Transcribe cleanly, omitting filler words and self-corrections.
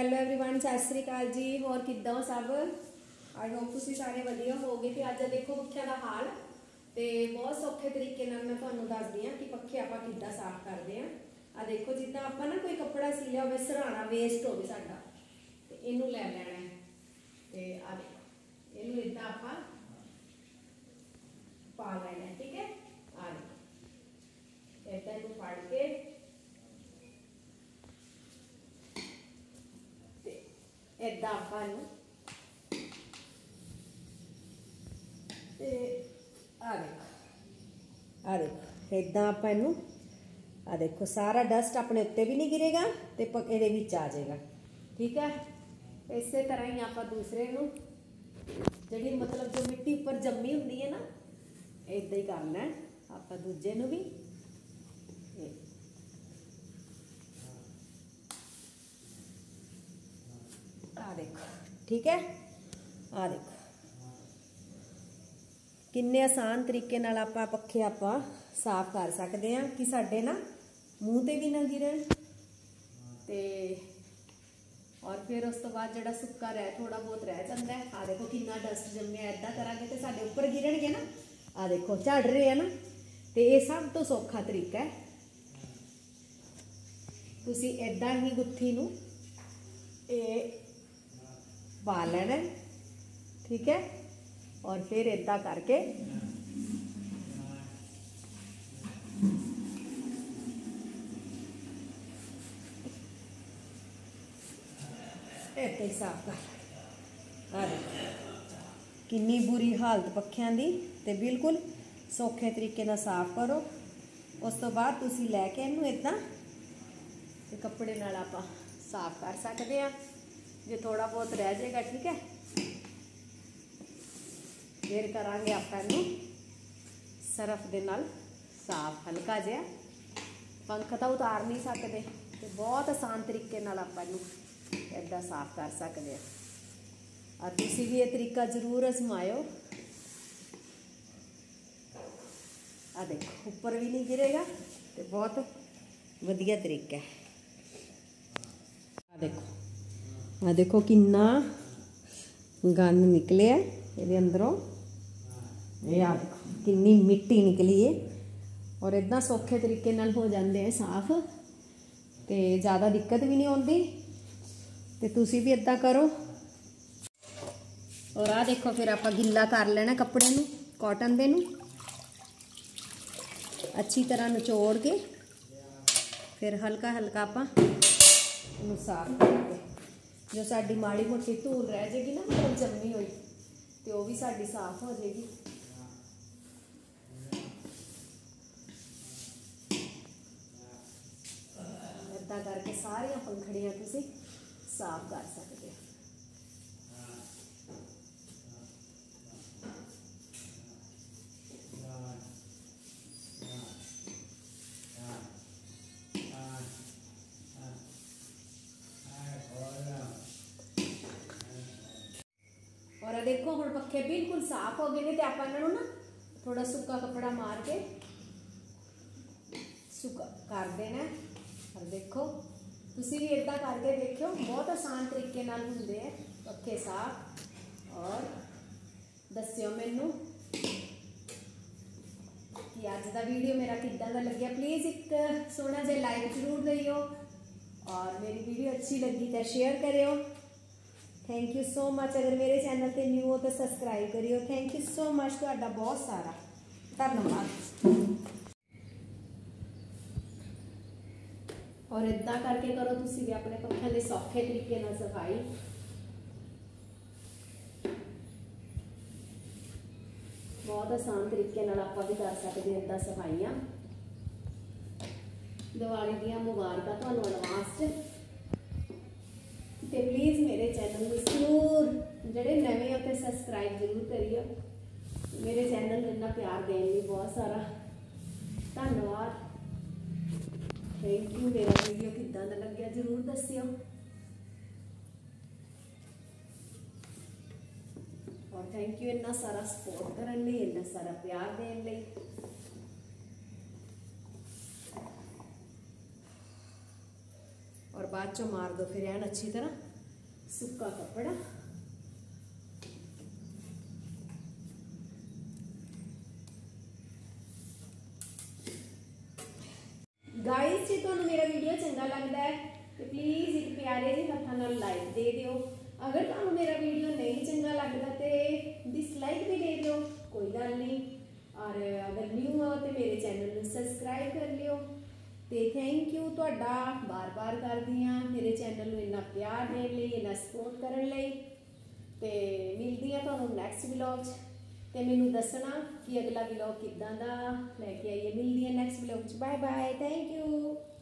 Hello everyone सत श्री अकाल जी। होर किद्दां हो सब? आई होप तुसीं सारे वधिया होगे। ते अज देखो पक्खियां दा हाल ते बहुत सौखे तरीके नाल मैं तुहानूं दसदी हां कि पक्खे आपां किद्दां साफ करदे हां। आ देखो जिद्दां आपां ना कोई कपड़ा सी लिया होवे, सराणा वेस्ट होवे साडा, ते इहनूं लै लैणा है ते आ देखो इहनूं इद्दां आपां पा लैणा है। ठीक है, आ देखो इद्दां इहनूं फड़ के इदा आपां आ देखो इदा आपां इनू आ देखो सारा डस्ट अपने उत्ते भी नहीं गिरेगा तो ये आ जाएगा। ठीक है, इस तरह ही आप दूसरे नू जी मतलब जो मिट्टी उपर जमी होंगी है ना, इदा ही करना है आप दूजे नू भी। आ देखो ठीक है, आ देखो किन्ने आसान तरीके नाल आपां पक्खे आपां साफ कर सकते हैं कि साडे ना मूँह ते भी ना गिरन। ते और फिर उस तो बाद जिहड़ा सुक्का रह थोड़ा बहुत रह जाता है। आ देखो कितना डस्ट जम्मिया, इदा करांगे तो साडे उपर गिरनगे ना। आ देखो झड़ रहे हैं ना, तो ये सब तो सौखा तरीका है। तुसीं इदा ही गुत्थी नूं पा लेना। ठीक है, और फिर इदा करके इदा ही साफ कर। किन्नी बुरी हालत पक्खियां दी, ते बिल्कुल सौखे तरीके नाल साफ करो। उस तो बाद तुसीं लैके इनू इदा कपड़े नाल आपां साफ कर सकते हैं। जो थोड़ा बहुत रह जाएगा ठीक है, फिर करांगे आपां इनू सरफ दे नाल साफ हल्का जिहा। पंख तो उतार नहीं सकते, तो बहुत आसान तरीके नाल आपां इनू इदा साफ कर सकते हैं। और तुसीं भी ये तरीका जरूर आजमायो। आ देखो उपर भी नहीं गिरेगा, तो बहुत वधिया तरीका है। आ देखो किन्ना गंद निकले ये अंदरों, ये आ देखो किन्नी मिट्टी निकली है। और इदा सौखे तरीके नाल हो जाते हैं साफ, तो ज़्यादा दिक्कत भी नहीं आती। तो तुसीं भी इदा करो। और आ देखो फिर आप गिला कर लेना कपड़े नूं, कॉटन दे नूं अच्छी तरह निचोड़ के, फिर हल्का हल्का आप साफ करेंगे। जो साड़ी माड़ी मोटी धूल रह जाएगी ना, मतलब जमी हुई, तो वह भी साड़ी साफ हो जाएगी। इदा करके सारिया पंखड़ियां तुसीं साफ कर सकते हो। और देखो हुण पक्खे बिल्कुल साफ हो गए ने, तो आप इन्हों ना थोड़ा सुक्का कपड़ा मार के सुक्का कर देना। और देखो तुसीं भी इदा करके देखो, बहुत आसान तरीके नाल हुंदे है पक्खे साफ। और दस्सिओ मैनू कि अज दा वीडियो मेरा किद्दां दा लग्गिया। प्लीज़ एक सोहना जिहा लाइक जरूर दिओ, और मेरी वीडियो अच्छी लगी तो शेयर करियो। Thank you so much. अगर मेरे चैनल पर न्यू हो तो सबसक्राइब करियो। थैंक यू सो मच, तुहाडा बहुत सारा धन्यवाद। और इदा करके करो तुसीं भी अपने पक्खियां की सौखे तरीके नाल सफाई। बहुत आसान तरीके नाल आपां भी कर सकते हैं इदा सफाइयां। दिवाली दियां मुबारकां तुहानूं एडवांस च। तो प्लीज़ मेरे चैनल में जरूर जोड़े नवे हो तो सबसक्राइब जरूर करिए। मेरे चैनल में इतना प्यार देने लिए बहुत सारा धन्यवाद। Thank you. मेरा वीडियो किद्दां दा लग्गिया जरूर दस्सिओ। और थैंक यू इन्ना सारा सपोर्ट करने लिए, इन्ना सारा प्यार देने लिए। और बाद चो मार दो फिर एन अच्छी तरह। सुक्का कपड़ा। गाइस जे तुहानू मेरा वीडियो चंगा लगता है तो प्लीज़ एक प्यारे जे हत्थां नाल लाइक दे दिओ। अगर तुहानू मेरा वीडियो नहीं चंगा लगता तो डिसलाइक भी दे दिओ, कोई गल नहीं। और अगर न्यू हो तो मेरे चैनल को सबसक्राइब कर लियो। तो थैंक यू तुहाडा बार बार करदी हाँ मेरे चैनल को इन्ना प्यार देने लई, इन्ना सपोर्ट करने लई। ते मिलदी आ तुहानू नैक्सट व्लॉग च, ते मैनू दसना कि अगला व्लॉग किद्दां दा लैके आइए। मिलदी है नैक्सट व्लॉग च। Bye bye, thank you.